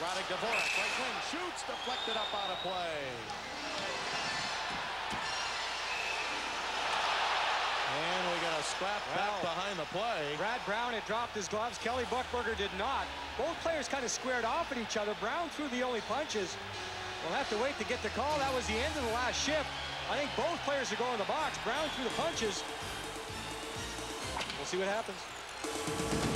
Radek Dvorak, right wing, shoots, deflected up out of play. And we got a scrap back behind the play. Brad Brown had dropped his gloves. Kelly Buchberger did not. Both players kind of squared off at each other. Brown threw the only punches. We'll have to wait to get the call. That was the end of the last shift. I think both players are going in the box. Brown threw the punches. We'll see what happens.